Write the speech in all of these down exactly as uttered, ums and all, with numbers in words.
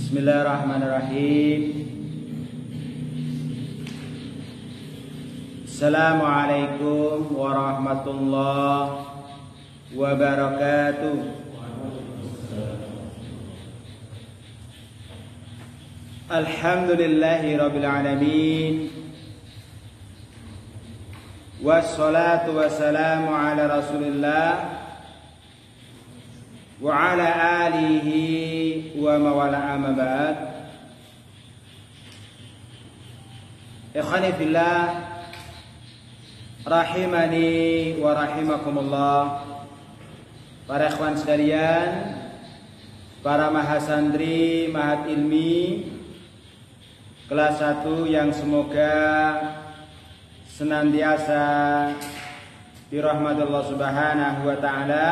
Bismillahirrahmanirrahim. Assalamualaikum warahmatullahi wabarakatuh. Alhamdulillahi rabbil alamin. Wassalatu wassalamu ala Rasulillah wa ala alihi wa mawala amma ba'd. Ikhwani fillah, rahimani wa rahimakumullah. Para ikhwan sekalian, para mahasantri Mahat Ilmi kelas satu yang semoga senantiasa dirahmati Allah Subhanahu wa taala.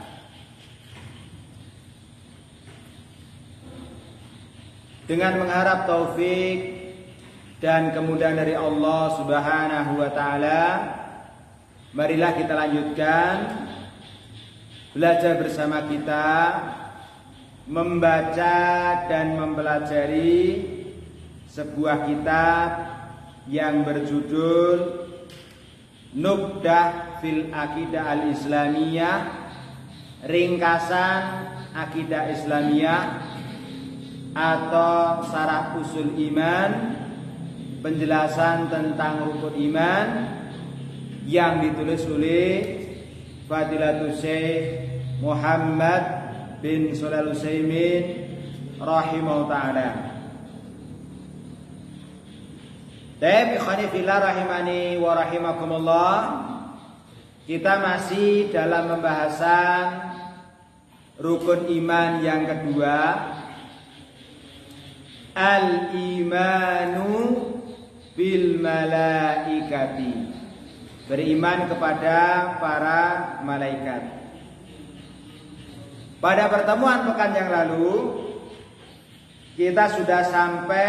Dengan mengharap taufik dan kemudahan dari Allah Subhanahu wa taala, marilah kita lanjutkan belajar bersama kita, membaca dan mempelajari sebuah kitab yang berjudul Nubdah fil Aqidah al-Islamiyah, ringkasan akidah Islamiyah atau Syarah Usul Iman, penjelasan tentang rukun iman, yang ditulis oleh Fadilatul Syekh Muhammad bin Shalih Al-Utsaimin rahimahullah taala. Baik, ikhwani fillah rahimani wa rahimakumullah. Kita masih dalam pembahasan rukun iman yang kedua, al-imanu bil malaikati, beriman kepada para malaikat. Pada pertemuan pekan yang lalu kita sudah sampai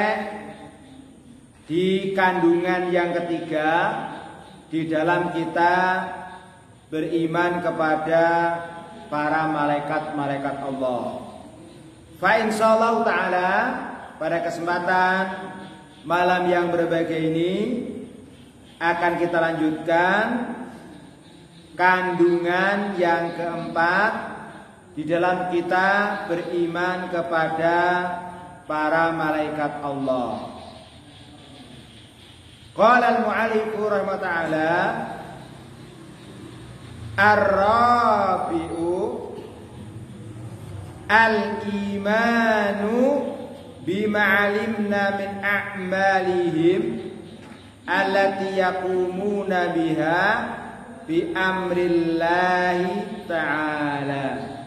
di kandungan yang ketiga di dalam kita beriman kepada para malaikat-malaikat Allah. Fa insyaallah taala pada kesempatan malam yang berbahagia ini akan kita lanjutkan kandungan yang keempat di dalam kita beriman kepada para malaikat Allah. Qala al-mu'allif rahimahullah, ar-rabi'u al-imanu bima alimna min a'malihim allati yaqumuna biha bi amrillahi ta'ala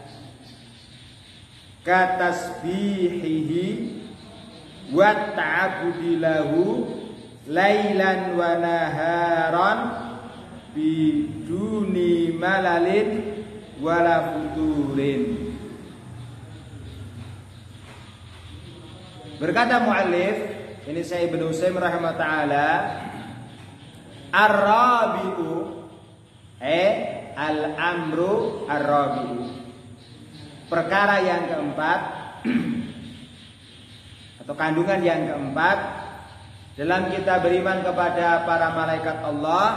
katasbihihi wa ta'abudi lahu lailan wa naharan biduni malalin wala futurin. Berkata muallif, ini saya Ibnu Utsaimin rahimahullah taala, ar-rabi'u eh al-amru ar-rabi'u, perkara yang keempat atau kandungan yang keempat dalam kita beriman kepada para malaikat Allah,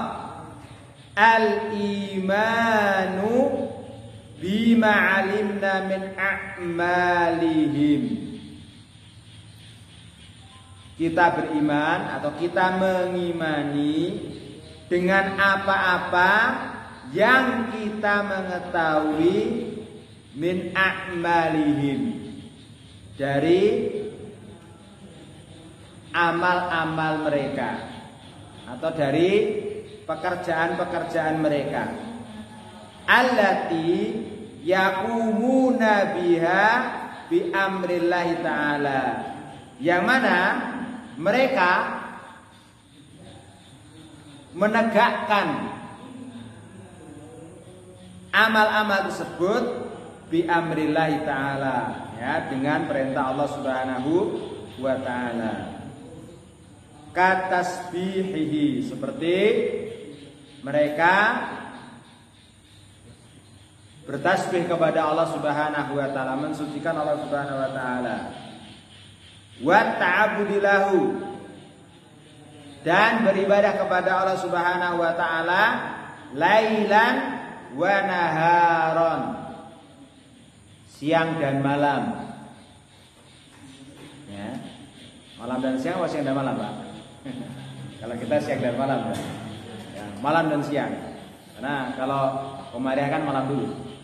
al-imanu bima alimna min a'malihim. Kita beriman atau kita mengimani dengan apa-apa yang kita mengetahui min a'malihim, dari amal-amal mereka atau dari pekerjaan-pekerjaan mereka, allati yaqumuna biha bi amrillahi ta'ala, yang mana mereka menegakkan amal-amal tersebut bi amrillahi ta'ala, ya, dengan perintah Allah Subhanahu wa ta'ala. Katasbihihi, seperti mereka bertasbih kepada Allah Subhanahu wa taala, mensucikan Allah Subhanahu wa taala. wa ta'budilahu, dan beribadah kepada Allah Subhanahu wa taala lailan wa naharon, siang dan malam. Ya. Malam dan siang, apa siang dan malam, Pak? Kalau kita siang dan malam, ya. Ya, malam dan siang. Karena kalau Komariah kan malam dulu.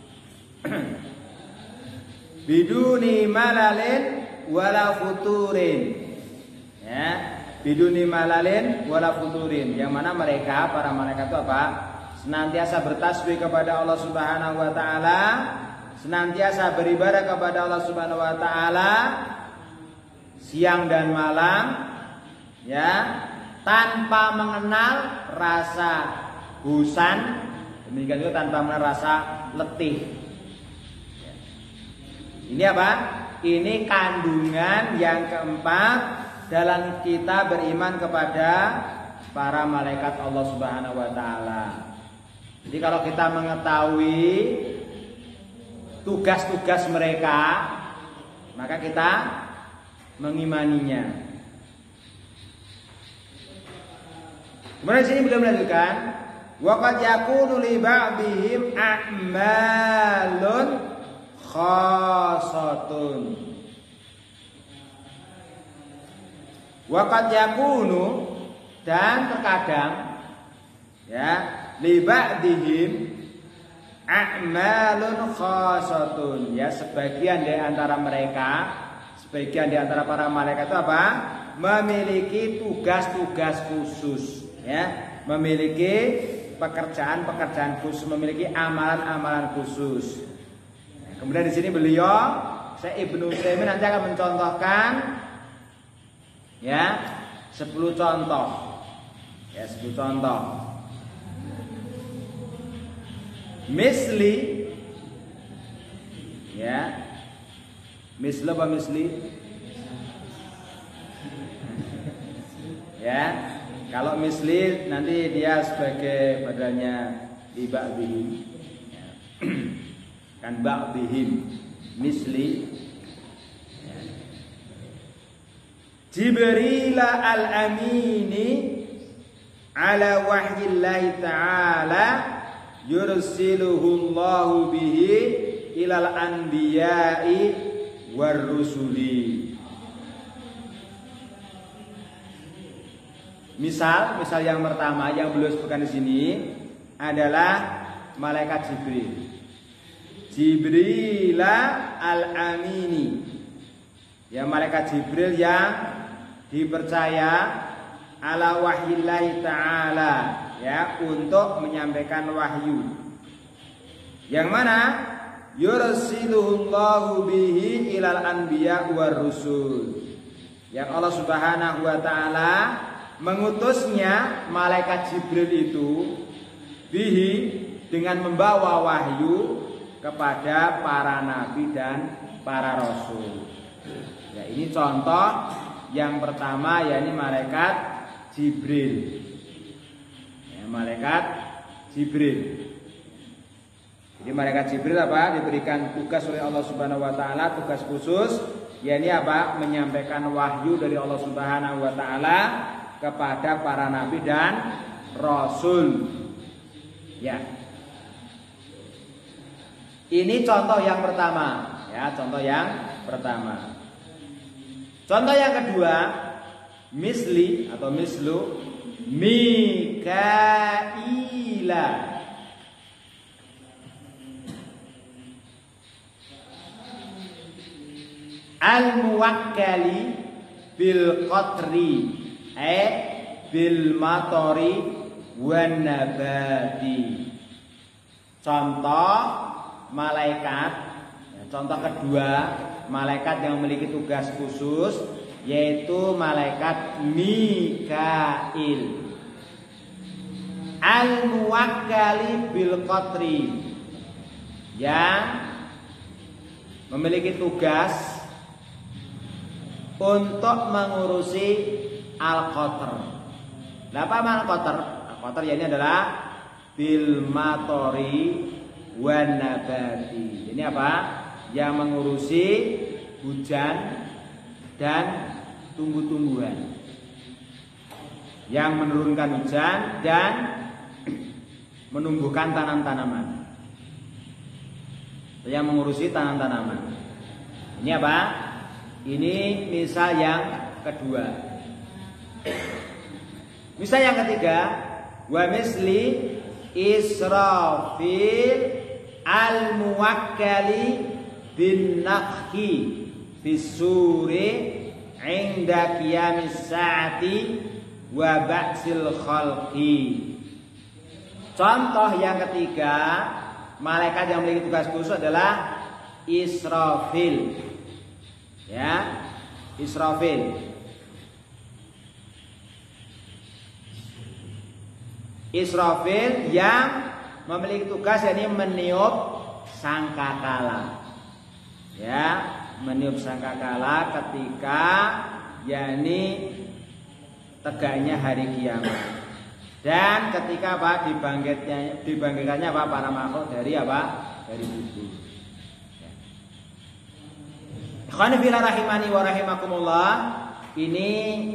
Biduni malalin wala futurin. Ya, biduni malalin wala futurin. Yang mana mereka, para malaikat itu apa? Senantiasa bertasbih kepada Allah Subhanahu wa taala, senantiasa beribadah kepada Allah Subhanahu wa taala siang dan malam, ya, tanpa mengenal rasa bosan, demikian juga tanpa mengenal rasa letih. Ini apa? Ini kandungan yang keempat dalam kita beriman kepada para malaikat Allah Subhanahu wa taala. Jadi kalau kita mengetahui tugas-tugas mereka, maka kita mengimaninya. Kemudian di sini beliau melanjutkan, wa qad yakunu li ba'dihim a'malun khasatun. Wa qad yakunu, dan terkadang, ya, li ba'dihim a'malun khasatun, ya, sebagian di antara mereka, sebagian di antara para malaikat itu apa? Memiliki tugas-tugas khusus, ya, memiliki pekerjaan-pekerjaan khusus, memiliki amalan-amalan khusus. Nah, kemudian di sini beliau, Syekh Ibnu Utsaimin nanti akan mencontohkan, ya, sepuluh contoh, ya, sepuluh contoh. Misli, ya, misli apa misli? Ya, kalau misli nanti dia sebagai badalnya di ba'dihim, ya. Kan ba'dihim misli, ya. Jibril al-amini ala wahyillahi ta'ala yursiluhu Allahu bihi ilal anbiya'i war rusuli. Misal, misal yang pertama yang beliau sebutkan di sini adalah malaikat Jibril. Jibril al-amini, ya, malaikat Jibril yang dipercaya ala wahyillahi ta'ala, ya, untuk menyampaikan wahyu. Yang mana yursiluhullahu bihi ilal anbiya war rusul, yang Allah Subhanahu wa taala mengutusnya malaikat Jibril itu bihi, dengan membawa wahyu kepada para nabi dan para rasul. Ya, ini contoh yang pertama, yakni malaikat Jibril. Ya, malaikat Jibril. Jadi malaikat Jibril apa? Diberikan tugas oleh Allah Subhanahu wa taala, tugas khusus, yakni apa? Menyampaikan wahyu dari Allah Subhanahu wa taala kepada para nabi dan rasul. Ya. Ini contoh yang pertama, ya, contoh yang pertama. Contoh yang kedua, misli atau mislu Mikaila. Al-muwakkali bil qatri, eh bil matori wan nabati. Contoh malaikat, ya, contoh kedua malaikat yang memiliki tugas khusus, yaitu malaikat Mikail. Al-muwakkali bil qatri, yang memiliki tugas untuk mengurusi al-qatr. Apa makna al-qatr? Al-qatr ini adalah bil matori wan nabati. Ini apa? Yang mengurusi hujan dan tumbuh-tumbuhan, yang menurunkan hujan dan menumbuhkan tanam-tanaman, yang mengurusi tanam-tanaman. Ini apa? Ini misal yang kedua. Misal yang ketiga, wa misli Israfil al-muwakkali bin naqhi fisuri inda qiyamis sa'ati wa ba'sil khalqi. Contoh yang ketiga, malaikat yang memiliki tugas khusus adalah Israfil. Ya, Israfil. Israfil yang memiliki tugas yakni meniup sangkakala. Ya, meniup sangkakala ketika yakni tegaknya hari kiamat. Dan ketika apa dibangkitnya dibangkitkannya apa para makhluk dari apa? Dari kubur. Ya. Ikhwani fillah rahimani wa rahimakumullah. Ini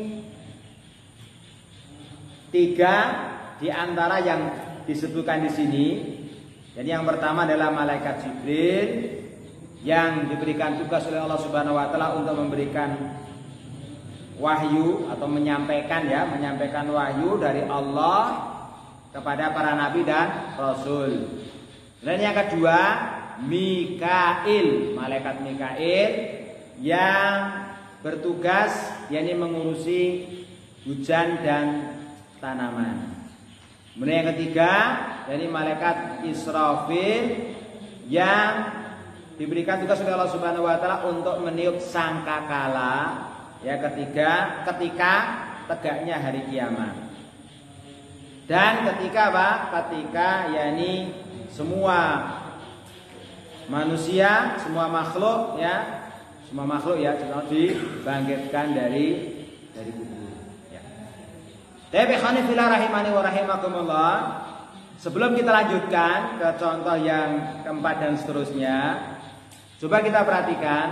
tiga di antara yang disebutkan di sini. Jadi yang pertama adalah malaikat Jibril yang diberikan tugas oleh Allah Subhanahu wa taala untuk memberikan wahyu atau menyampaikan ya, menyampaikan wahyu dari Allah kepada para nabi dan rasul. Dan yang kedua, Mikail, malaikat Mikail yang bertugas yakni mengurusi hujan dan tanaman. Kemudian yang ketiga, dari malaikat Israfil yang diberikan tugas oleh Allah Subhanahu wa taala untuk meniup sangkakala. Ya, ketiga, ketika tegaknya hari kiamat. Dan ketika apa? Ketika yakni semua manusia, semua makhluk ya, semua makhluk ya dibangkitkan dari dari kubur. Ya. Tapi khani fillah rahimani wa rahimakumullah. Sebelum kita lanjutkan ke contoh yang keempat dan seterusnya, coba kita perhatikan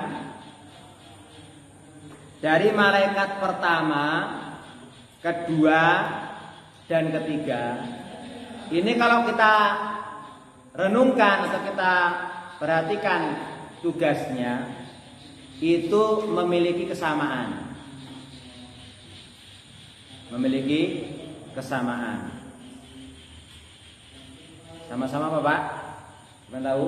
dari malaikat pertama, kedua, dan ketiga. Ini kalau kita renungkan atau kita perhatikan tugasnya, itu memiliki kesamaan. Memiliki kesamaan. Sama-sama apa Pak? Kalian tahu?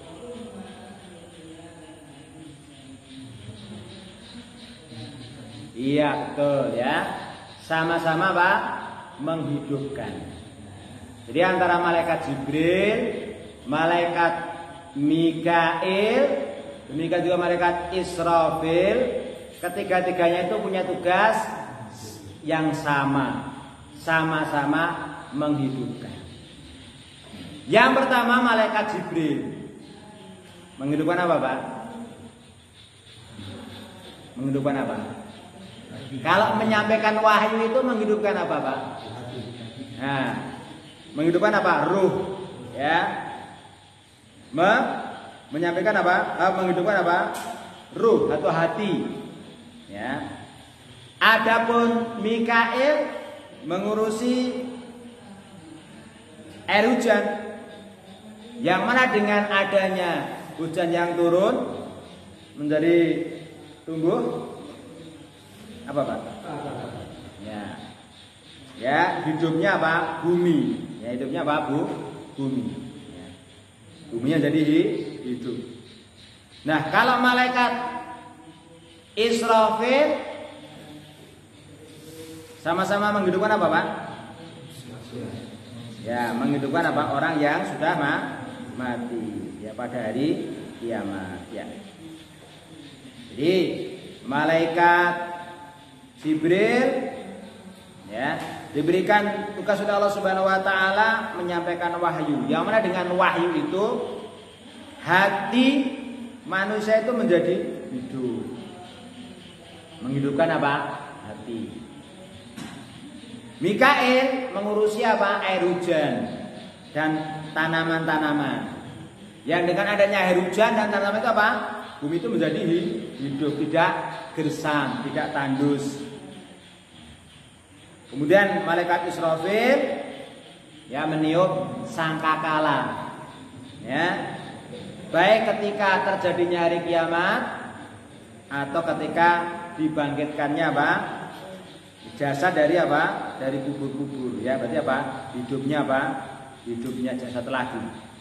Iya betul ya. Sama-sama Pak menghidupkan. Jadi antara malaikat Jibril, malaikat Mikail, demikian juga malaikat Israfil, ketiga-tiganya itu punya tugas yang sama, sama-sama menghidupkan. Yang pertama malaikat Jibril menghidupkan apa Pak? Menghidupkan apa? Kalau menyampaikan wahyu itu menghidupkan apa Pak? Nah, menghidupkan apa? Ruh, ya. Me menyampaikan apa? Eh, menghidupkan apa? Ruh atau hati, ya. Adapun Mikail mengurusi air hujan, yang mana dengan adanya hujan yang turun menjadi tumbuh apa Pak? Ya, ya hidupnya apa? Bumi. Ya hidupnya apa? Bu, bumi. Ya. Buminya jadi hidup. Nah kalau malaikat Israfil sama-sama menghidupkan apa Pak? Ya menghidupkan apa? Orang yang sudah ma mati. Ya pada hari kiamat. Ya. Jadi malaikat Jibril ya diberikan tugas oleh Allah Subhanahu wa taala menyampaikan wahyu. Yang mana dengan wahyu itu hati manusia itu menjadi hidup. Menghidupkan apa? Hati. Mikail mengurusi apa? Air hujan dan tanaman-tanaman. Yang dengan adanya air hujan dan tanaman itu apa? bumi itu menjadi hidup, tidak gersang, tidak tandus. Kemudian malaikat Israfil ya meniup sangkakala. Ya. Baik ketika terjadinya hari kiamat atau ketika dibangkitkannya apa? Jasad dari apa? Dari kubur-kubur. Ya, berarti apa? Hidupnya apa? Hidupnya jasad lagi.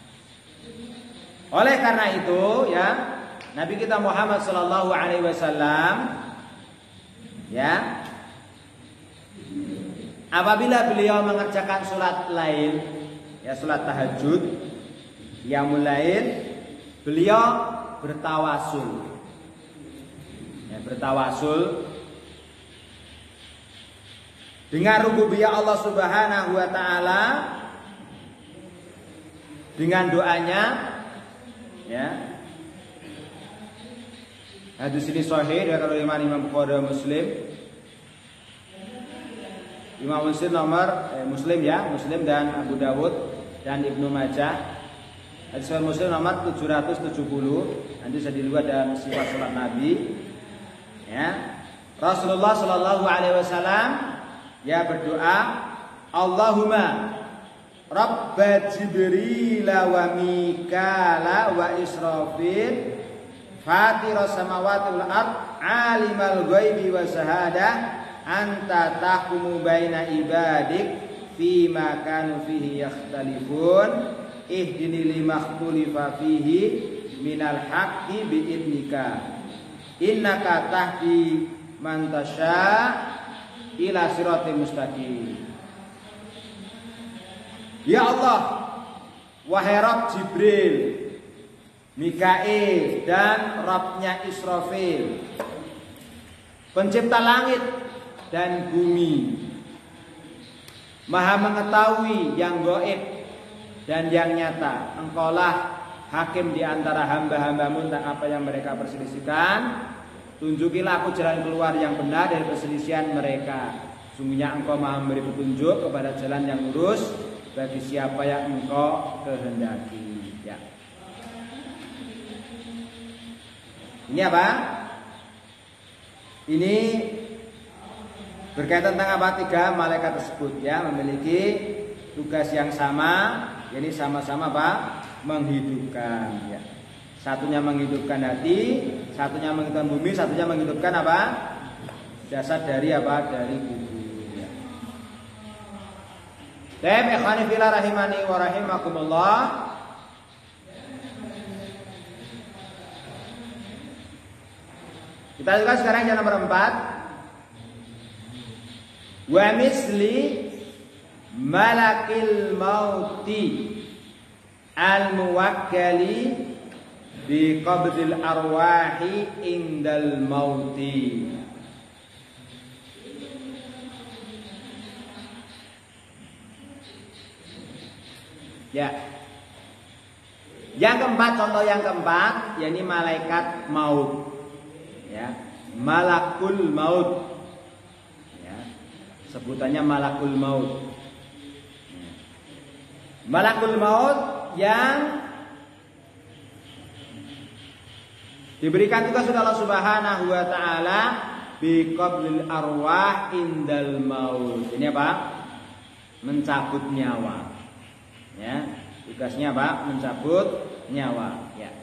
Oleh karena itu, ya, Nabi kita Muhammad Shallallahu Alaihi Wasallam, ya, apabila beliau mengerjakan sholat lail, ya sholat tahajud, qiyamul lail, beliau bertawasul, ya, bertawasul dengan rububiyah Allah Subhanahu Wa Taala, dengan doanya, ya. Hadis ini sahih dari Imam Imam Bukhari Muslim. Imam Muslim nomor eh, Muslim ya, Muslim dan Abu Dawud dan Ibnu Majah. Hadis Muslim nomor tujuh ratus tujuh puluh. Nanti saya dilihat dalam sifat salat Nabi. Ya. Rasulullah Shallallahu Alaihi Wasallam ya berdoa, Allahumma Rabba Jibril wa Mikala wa Israfil Fatiras samawati wal ard alimal ghaibi wa syahadah anta tahkumu baina ibadik fima kanu fihi yakhtalifun ihdini lima ikhtulifa fihi minal haqqi bi'idnika innaka tahdi man tasya ila siratal mustaqim. Ya Allah, wahai Rabb Jibril, Mikail dan Rabbnya Israfil, pencipta langit dan bumi, maha mengetahui yang gaib dan yang nyata. Engkaulah hakim di antara hamba-hambamu tentang apa yang mereka perselisihkan. Tunjukilah aku jalan keluar yang benar dari perselisihan mereka. Sungguhnya engkau maha memberi petunjuk kepada jalan yang lurus bagi siapa yang engkau kehendaki. Ya. Ini apa? Ini berkaitan tentang apa? Tiga malaikat tersebut ya memiliki tugas yang sama, jadi sama-sama apa? Menghidupkan. Ya. Satunya menghidupkan hati, satunya menghidupkan bumi, satunya menghidupkan apa? Jasad dari apa? Dari kubur. Ya. Dem ikhwani fillah rahimani wa rahimakumullah. Kita lihat sekarang yang nomor empat. Wa misli malakil mauti al muwakkali bi qabdil arwahi indal mauti. Ya. Yang keempat, contoh yang keempat, yakni malaikat maut. Ya, malakul maut. Ya, sebutannya malakul maut. Ya. Malakul maut yang diberikan tugas oleh Allah Subhanahu wa taala bi qablil arwah indal maut. Ini apa? Mencabut nyawa. Ya, tugasnya apa? Mencabut nyawa. Ya.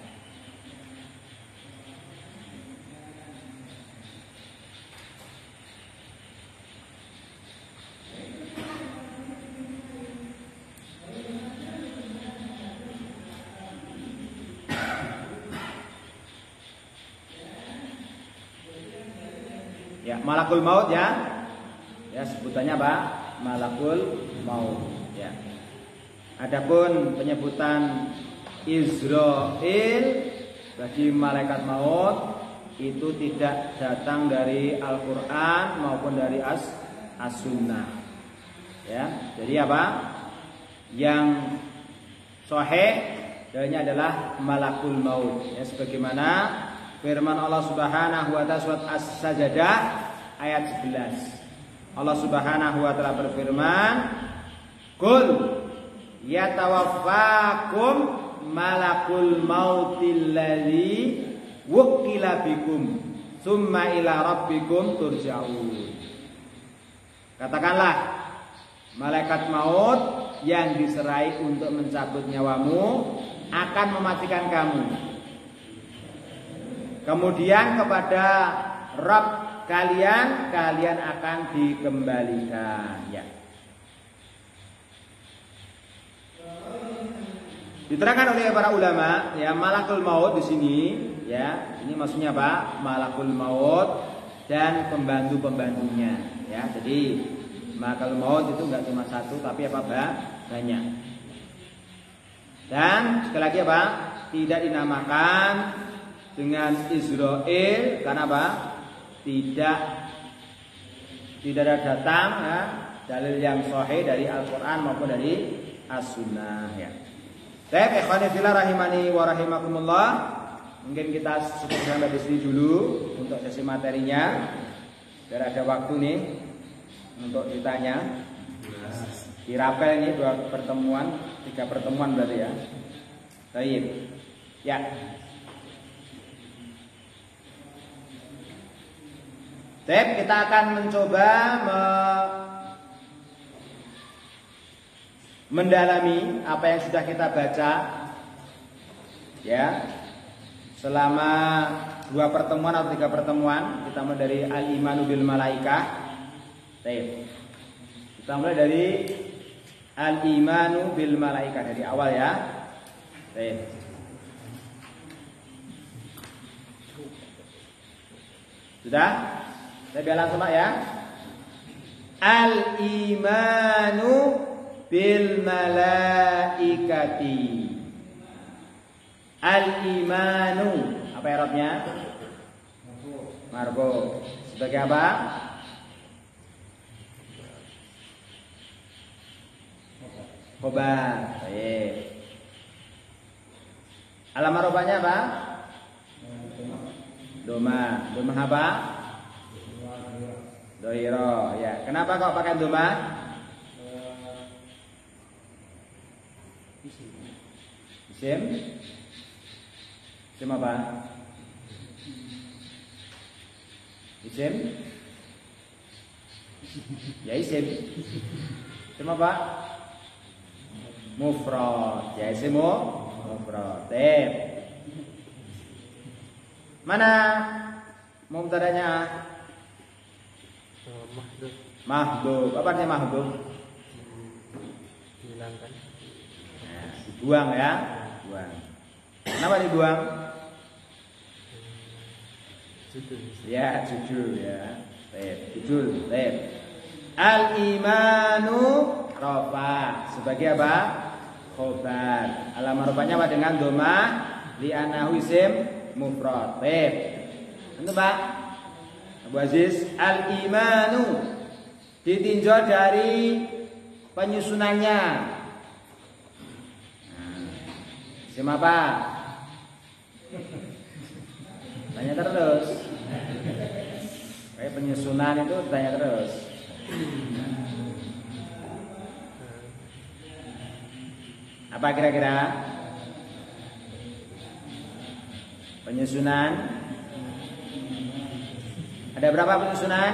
Ya, malakul maut ya. Ya, sebutannya apa? Malakul maut, ya. Adapun penyebutan Israil bagi malaikat maut itu tidak datang dari Al-Qur'an maupun dari as as-sunnah. Ya, jadi apa? Yang sahih dalilnya adalah malakul maut. Ya, sebagaimana firman Allah Subhanahu wa taala surat As-Sajdah ayat sebelas. Allah Subhanahu wa taala berfirman, "Qul yatawaffakum malakul mautil ladzi wukila bikum summa ila rabbikum turja'un. Katakanlah, malaikat maut yang diserai untuk mencabut nyawamu akan mematikan kamu. Kemudian kepada Rabb kalian kalian akan dikembalikan, ya. Diterangkan oleh para ulama, ya, malakul maut di sini, ya, ini maksudnya apa? Malakul maut dan pembantu-pembantunya, ya. Jadi malakul maut itu enggak cuma satu, tapi apa, Pak? Banyak. Dan sekali lagi apa? Tidak dinamakan dengan Israel karena apa? Tidak tidak ada datang, ya, dalil yang sahih dari Al-Qur'an maupun dari As-Sunnah, ya. Baik, ikhwani fillah rahimani wa rahimakumullah. Mungkin kita cukup sampai di sini dulu untuk sesi materinya. Biar ada waktu nih untuk ditanya. Dirapel ini dua pertemuan, tiga pertemuan berarti ya. Baik. Ya. Baik, kita akan mencoba me mendalami apa yang sudah kita baca, ya, selama dua pertemuan atau tiga pertemuan. Kita mulai dari al-imanu bil malaikah. Baik. Kita mulai dari al-imanu bil malaikah dari awal, ya. Baik. Sudah? Saya biar langsung, Pak, ya. Al-imanu bil malaikati. Al-imanu, apa i'rabnya? Marfu. Sebagai apa? Khobar. Baik. Alam marofanya apa? Doma. Doma apa? Dohiro. Ya. Kenapa kok pakai doma? Isim? Isim apa? Isim? Ya isim. Isim apa? Mufrad. Ya isim mufrad. Tep. Mana mubtadanya? Mahdhuf. Mahdhuf. Apa artinya mahdhuf? Dihilangkan. Nah, dibuang, ya. Buang. Kenapa dibuang? Judul. Ya, judul, ya. Baik, judul. Baik. Al-imanu rafa. Sebagai apa? Khobar. Alam rafanya apa? Dengan doma li anahu isim mufrad. Baik. Itu, Pak. Abu Aziz, al-imanu ditinjau dari penyusunannya. Isim apa? Tanya terus. Kayak penyusunan itu tanya terus. Apa kira-kira? Penyusunan. Ada berapa penyusunan?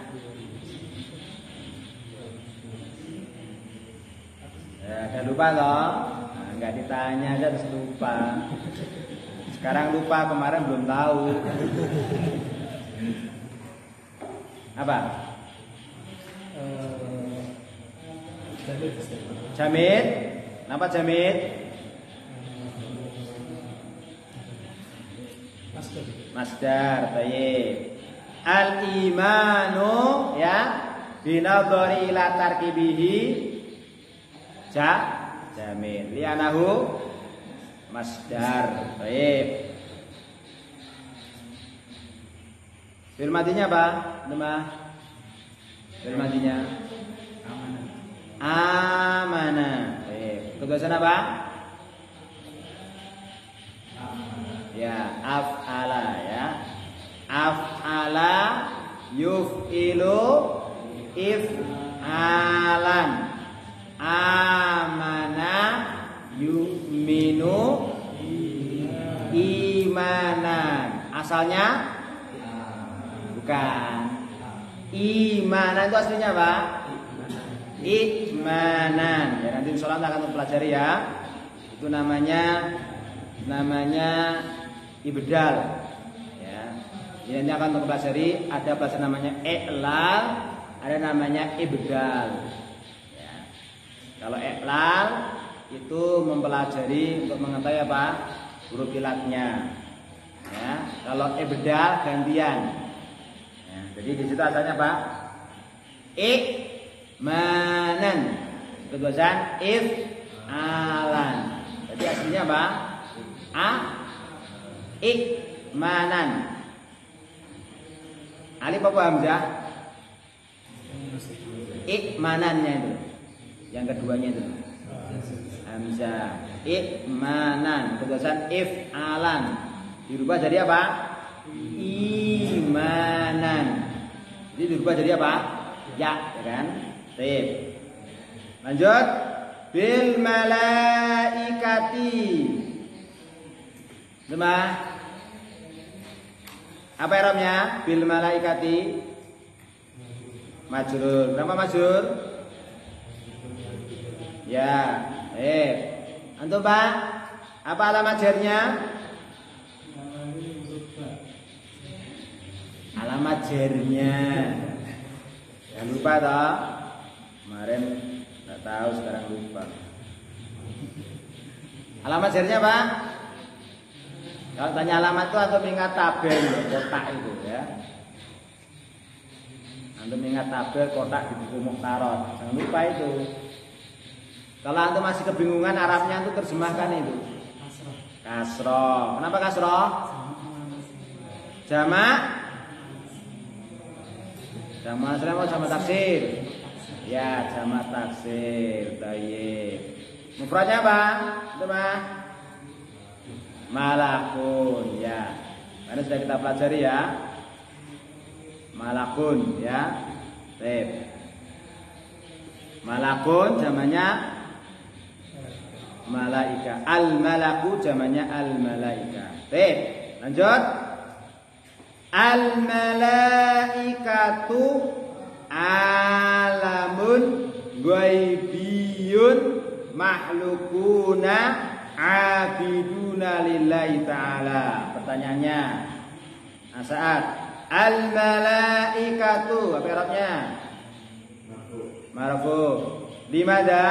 Ya, udah lupa loh. Nggak ditanya aja terus lupa. Sekarang lupa, kemarin belum tahu. Apa? Jamid. Kenapa jamid? Masdar. Baik. Al-imanu, ya, binadhari ila tarkibihi ja jamil li'anahu masdar. Baik. Fi'il madinya apa? Nama fi'il madinya amana. Amana. Baik. Kebiasaan apa? Ya, af'ala, ya. Af'ala yuf'ilu if'alan. Amana yu'minu imanan. Asalnya bukan. Imanan itu aslinya apa? Imanan. Ya, nanti insyaallah kita akan pelajari ya. Itu namanya namanya ibdal. Ya. Ini akan kita pelajari, ada bahasa namanya i'lal, ada namanya ibdal. Ya. Kalau i'lal itu mempelajari untuk mengetahui apa? Huruf ilatnya. Ya. Kalau ibdal gantian. Ya. Jadi di situ asalnya apa? Imanan. Keduaan if alan. Jadi aslinya apa? A ikmanan. Alif apa hamzah? Ikmanannya itu. Yang keduanya itu. Hamzah. Ikmanan. Keduaan if alan. Dirubah jadi apa? Imanan. Jadi dirubah jadi apa? Ya, ya kan? Sip. Lanjut. Bil malaikati. Lemah. Apa i'rabnya? Bil malaikati. Majrur. Berapa majrur? Ya. Eh. Antum Pak? Apa alamat jarnya? Alamat jarnya. Jangan lupa toh. Kemarin nggak tahu, sekarang lupa. Alamat jarnya apa? Kalau tanya alamat itu atau ingat tabel kotak itu ya. Antum ingat tabel kotak di buku Mukhtarot. Jangan lupa itu. Kalau antum masih kebingungan Arabnya itu terjemahkan itu. Kasroh. Kenapa kasroh? Jamak. Jamak asli mau jamak taksir. Ya, jamak taksir. Baik. Mufradnya apa? Itu mah malakun ya. Karena sudah kita pelajari ya. Malakun ya. Baik. Malakun jamannya malaika. Al malaku jamannya al malaika. Baik. Lanjut. Al malaikatu alamun ghaibiyun makhlukuna abiduna lillahi ta'ala. Pertanyaannya saat al malaikatu apa i'rabnya? Marfu. Limada?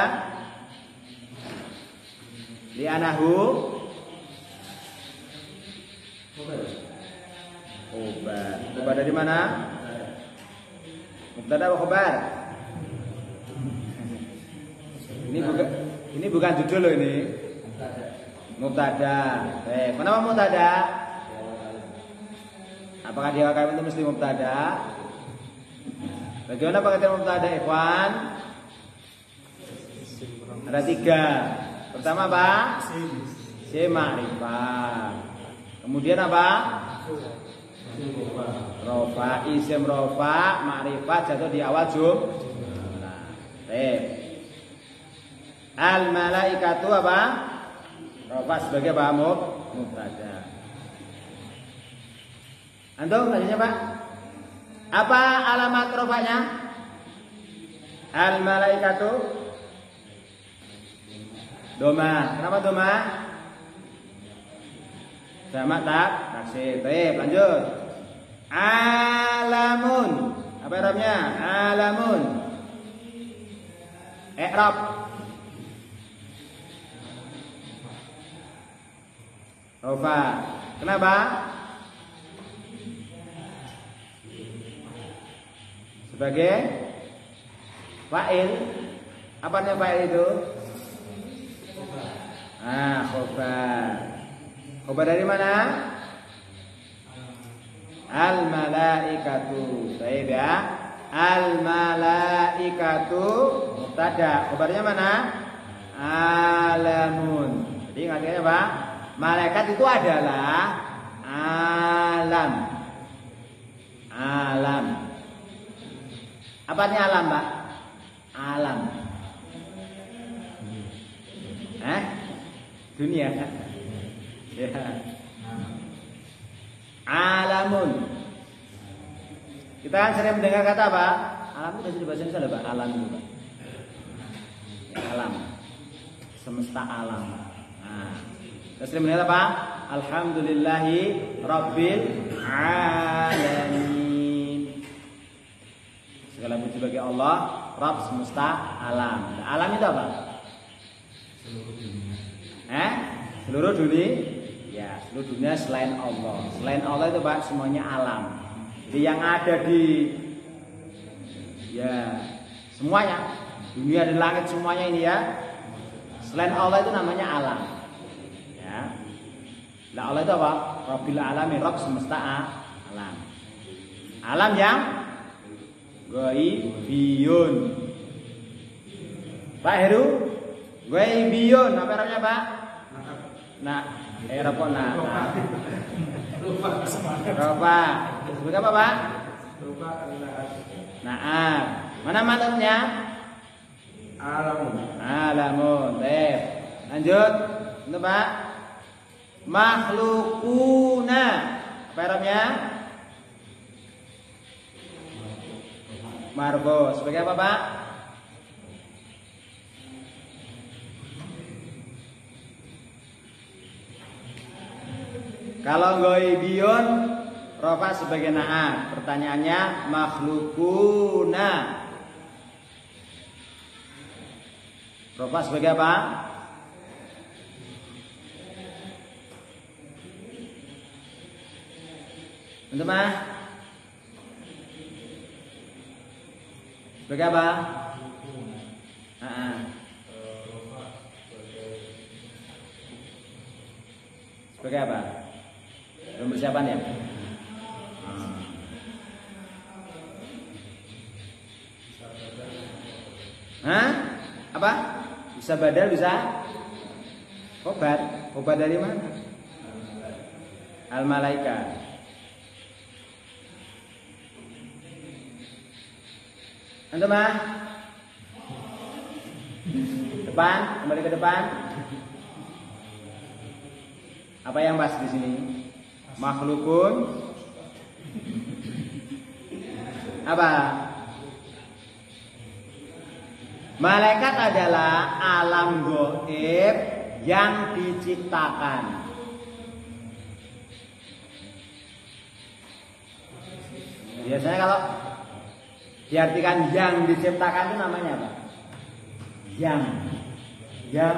Li anahu khobar. Khobar dari mana? Mubtada atau khobar? Ini bukan ini bukan judul loh ini. Mubtada. Eh, kenapa mubtada? Apakah dia akan itu mesti mubtada? Bagaimana pengertian mubtada, ikhwan? Ada tiga. Pertama apa? Si ma'rifah. Kemudian apa? Rofa, isim rofa, ma'rifah jatuh di awal jumlah. Baik. Al malaikatu apa? Rofa sebagai apa? Mubtada. Antum tadinya Pak? Apa alamat rofanya? Al malaikatu doma. Kenapa doma? Jamak tak taksir. Baik, lanjut. Alamun. Apa i'rabnya? Alamun. I'rab. Rofa. Kenapa? Sebagai fa'il. Apa namanya fa'il itu? Ah, khobar. Khobar dari mana? Al malaikatu. Baik ya. Al malaikatu mubtada. Khobarnya mana? Alamun. Jadi ingatnya apa? Malaikat itu adalah alam. Alam. Apa artinya alam, Pak? Alam. Eh? Dunia. Ya. alamun. Kita kan sering mendengar kata apa? Alam itu bahasa Indonesia ada Pak? Alam itu Pak. Ya, alam. Semesta alam. Nah, kita sering mendengar apa? Alhamdulillahi Rabbil Alamin. Segala puji bagi Allah, Rabb semesta alam. Nah, alam itu apa? Seluruh dunia. Eh? Seluruh dunia? Ya, seluruh dunia selain Allah. Selain Allah itu Pak, semuanya alam. Jadi yang ada di ya semuanya, dunia dan langit semuanya ini ya. Selain Allah itu namanya alam. Ya. Nah, Allah itu apa? Rabbil alamin, Rabb semesta alam. Alam yang ghaibiyun. Pak Heru, ghaibiyun apa artinya Pak? Nah, eh apa nah? Rupa. Rupa. Sebut apa Pak? Rupa. Nah, mana matanya? Alamun. Alamun. Baik. Lanjut. Untuk Pak. Makhlukuna. Apa arabnya? Marbo. Sebagai apa Pak? Kalau ghaibiyun rofa sebagai na'at. Pertanyaannya makhlukuna. Rofa sebagai apa? Untuk mah? Sebagai apa? Nah, sebagai apa? Belum persiapan ya? Hah? Apa? Bisa badal, bisa obat. Obat dari mana? Al-malaika. Antum mah? Depan, kembali ke depan. Apa yang pas di sini? Makhlukun apa? Malaikat adalah alam gaib yang diciptakan. Biasanya kalau diartikan yang diciptakan itu namanya apa? Yang Yang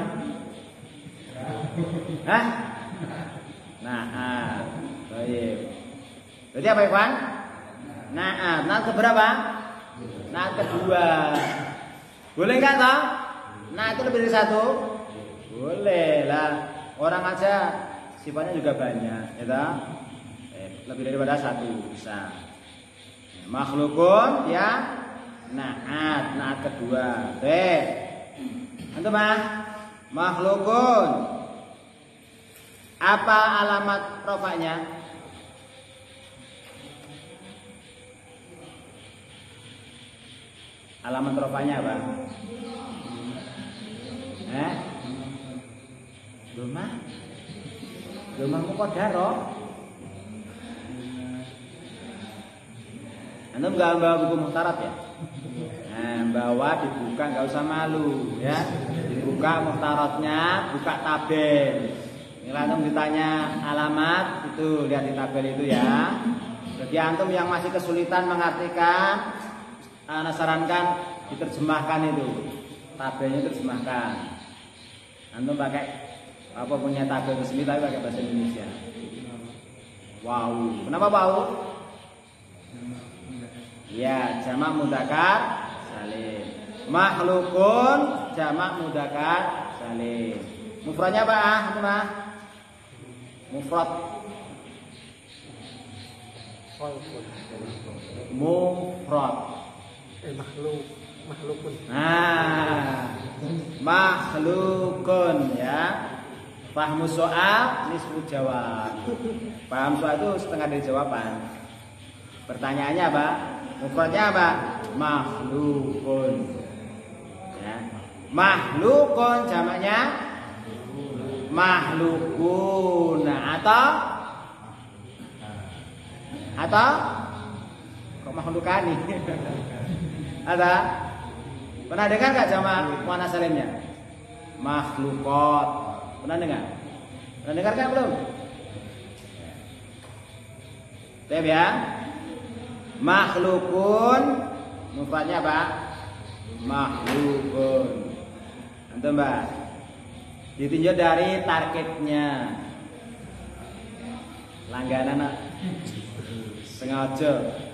Hah? Nah, ah, baik. Jadi apa Iwan? Nah, ah, nah keberapa? Nah kedua. Boleh nggak toh? Nah itu lebih dari satu? Boleh lah. Orang aja sifatnya juga banyak, ya toh? Eh, lebih daripada satu bisa. Makhlukun ya. Naat, naat kedua. Baik. Antum mah? Makhlukun. Apa alamat rofaknya? Alamat rofaknya apa? Eh? Doma? Doma muqaddarah. Antum enggak bawa buku muhtarat ya? Nah, bawa dibuka, nggak usah malu ya. Dibuka muhtaratnya, buka tabel. Ini antum ditanya alamat itu, lihat di tabel itu ya. Bagi antum yang masih kesulitan mengartikan, ana sarankan diterjemahkan itu. Tabelnya terjemahkan. Antum pakai apa punya tabel resmi tapi pakai bahasa Indonesia. Wow, kenapa wow? Ya, jamak mudzakkar salim. Makhlukun jamak mudzakkar salim. Mufradnya apa ah? Apa? Mufrad. Mufrad. Eh, makhluk, makhlukun. Nah, makhlukun ya. Fahmu soal, nisfu jawab. Paham soal itu setengah dari jawaban. Pertanyaannya apa? Mufradnya apa? Makhlukun. Ya. Makhlukun jamaknya makhlukuna atau Atau kok makhlukani? Ada? Pernah dengar nggak jamak muannas salimnya? Makhlukot. Pernah dengar? Pernah dengar kan belum? Baik ya. Makhlukun mufradnya apa? Makhlukun. Antum Mbak. Ditinjau dari targetnya. Langganan nak. Sengaja.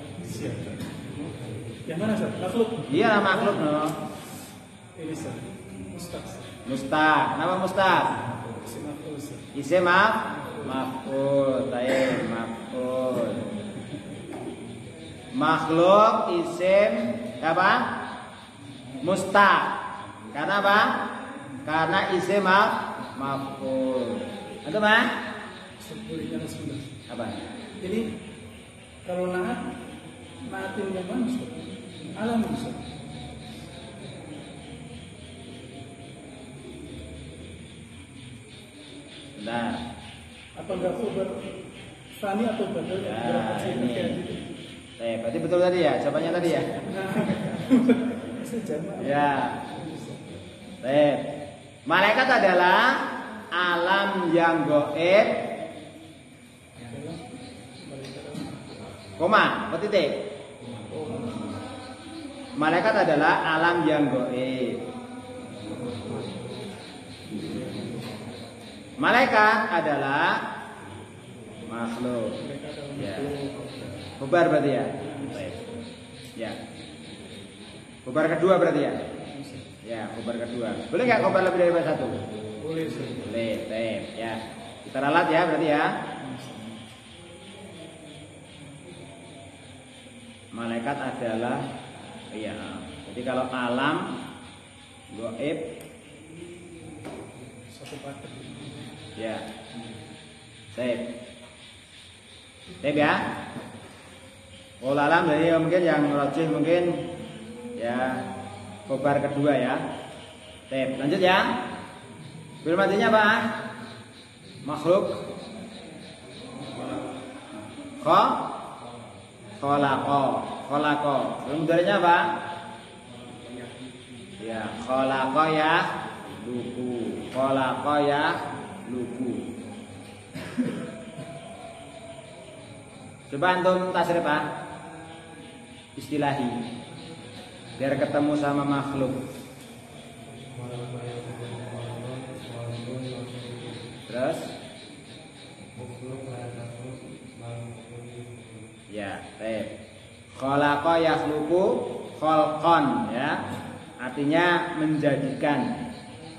Yang mana Ustaz? Makhluk. Iya makhluk no. Ini Ustaz. Mustaq. Mustaq. Nama mustaq? Isim maf'ul Ustaz. Isim maf maf'ul. Baik, maf'ul. Makhluk isim apa? Mustaq. Karena apa? Karena isim maf maf'ul. Itu mah? Sebutnya sudah. Apa? Ini kalau naat naatin yang mana Ustaz? Alam Ustaz. Benar. Apa enggak khabar Fani atau badal? Ya, ini. Eh, berarti betul tadi ya? Jawabannya tadi ya? Ya. Baik. Malaikat adalah alam yang gaib. Koma, apa titik? Malaikat adalah alam yang gaib. Malaikat adalah makhluk. Ya. Bubar berarti ya? Ya. Bubar kedua berarti ya? Ya, bubar kedua. Boleh nggak bubar lebih dari satu? Boleh. Boleh, baik. Ya. Kita ralat ya berarti ya. Malaikat adalah iya. Jadi kalau alam gaib Satu paket. ya. Baik. Baik ya. Oh alam dari mungkin yang rajih mungkin ya kobar kedua ya. Baik, lanjut ya. Fi'il madhinya apa? Makhluk. Kha khalaqa. Khalaqa. Fi'il mudhari'nya apa? Ya, khalaqa ya luku. Khalaqa ya luku. Coba antum tasrif ah. Istilahi biar ketemu sama makhluk. Terus ya, baik. Khalaqa yakhluqu khalqan ya. Artinya menjadikan.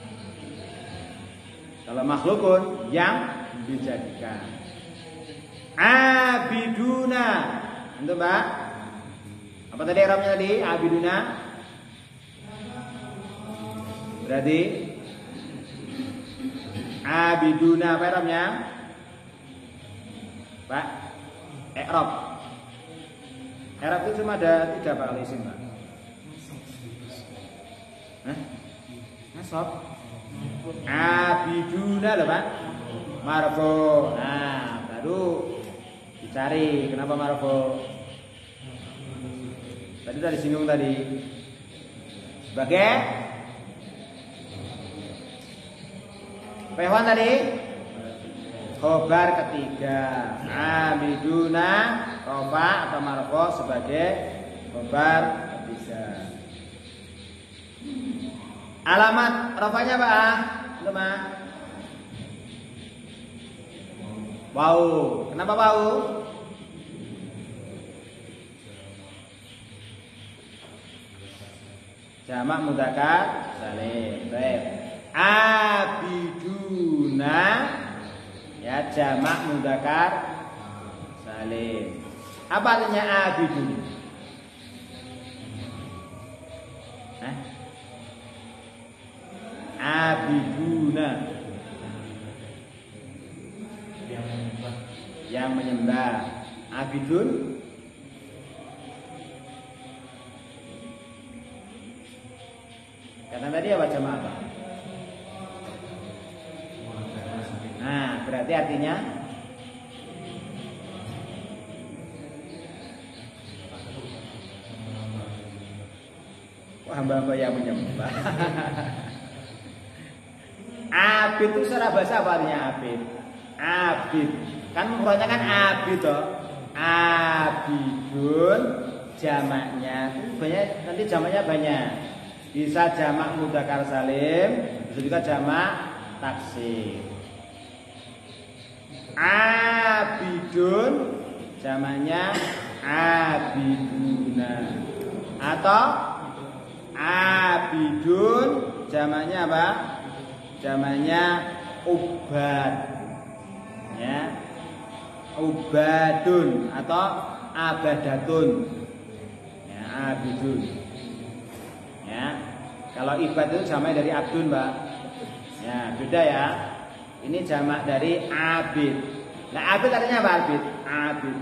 Kalau makhlukun yang dijadikan. Abiduna. Untuk Mbak? Apa tadi Arabnya tadi? Abiduna. Berarti Abiduna apa Arabnya? Pak? I'rab. I'rab itu cuma ada tiga Pak kalau isim Pak. Hah? Nasab. Abiduna loh Pak. Marfu. Nah, baru dicari kenapa marfu. Tadi tadi singgung tadi sebagai Pewan tadi khobar ketiga. Abiduna rofa atau marfu sebagai khobar ketiga. Alamat rofanya apa? Lema. Wow. Kenapa wow? Jamak mudzakkar salim. Baik. Abiduna ya jamak mudzakkar salim. Apa artinya abidun? Hah? Abiduna yang menyembah. Yang menyembah. Abidun kata tadi apa jamak apa? Nah, berarti artinya hamba-hamba yang menyembah. Abid itu secara bahasa apa artinya abid? Abid kan mufradnya kan abid toh. Abidun jamaknya banyak, nanti jamaknya banyak. Bisa jamak mudzakkar salim, bisa juga jamak taksir. Abidun jamaknya abiduna, atau abidun jamaknya apa? Jamaknya ubad, ya, ubadun atau abadatun, ya, abidun, ya. Kalau ibad itu jamak dari abdun, mbak, ya, beda ya. Ini jamak dari abid. Nah, abid artinya apa? Abid, abid,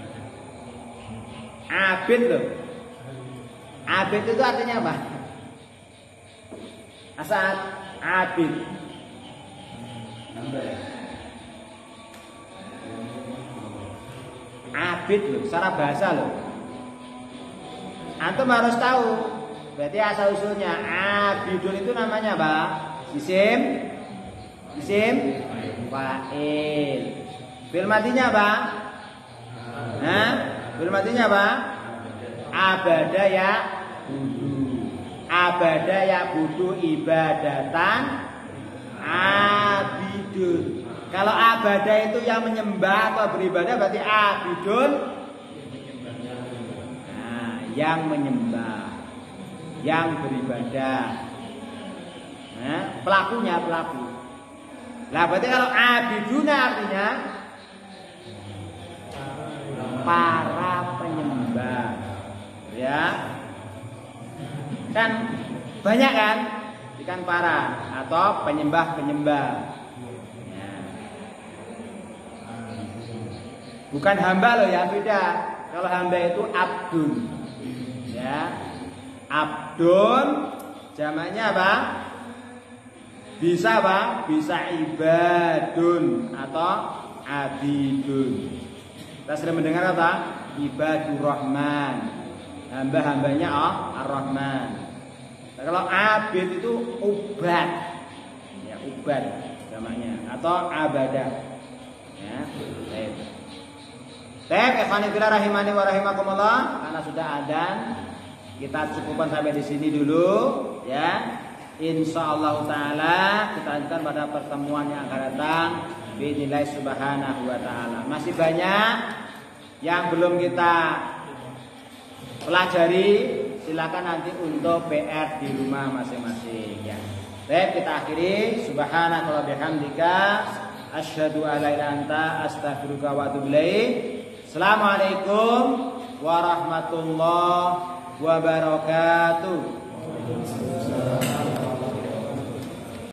abid loh. Abid itu artinya apa? Asal abid. Abid loh, secara bahasa loh. Antum harus tahu. Berarti asal usulnya abidun itu namanya apa? Isim, isim fa'il. Fi'il madinya apa? Nah, fi'il madinya apa? Abada ya budu. Abada ya budu ibadatan abidun. Kalau abada itu yang menyembah atau beribadah, berarti abidun nah, yang menyembah, yang beribadah. Nah, pelakunya pelaku. Nah, berarti kalau abiduna artinya para penyembah, ya. Kan banyak kan? Ikan para atau penyembah-penyembah. Bukan hamba loh ya, beda. Kalau hamba itu abdun, ya, abdun jamaknya apa? Bisa apa? Bisa ibadun atau abidun. Kita sering mendengar apa? Ibadur Rahman, hamba-hambanya oh Ar-Rahman. Nah, kalau abid itu ubad, ya, ubad jamaknya atau abadah, ya. Baik. Baik, ikhwani fillah rahimani wa rahimakumullah, karena sudah adzan, kita cukupkan sampai di sini dulu, ya. Insyaallah taala kita lanjutkan pada pertemuan yang akan datang biidznillah subhanahu wa taala. Masih banyak yang belum kita pelajari, silakan nanti untuk P R di rumah masing-masing, ya. Baik, kita akhiri subhanaka wa bihamdika asyhadu an la ilaha illa anta astaghfiruka wa atubu ilaik. Assalamualaikum warahmatullahi wabarakatuh.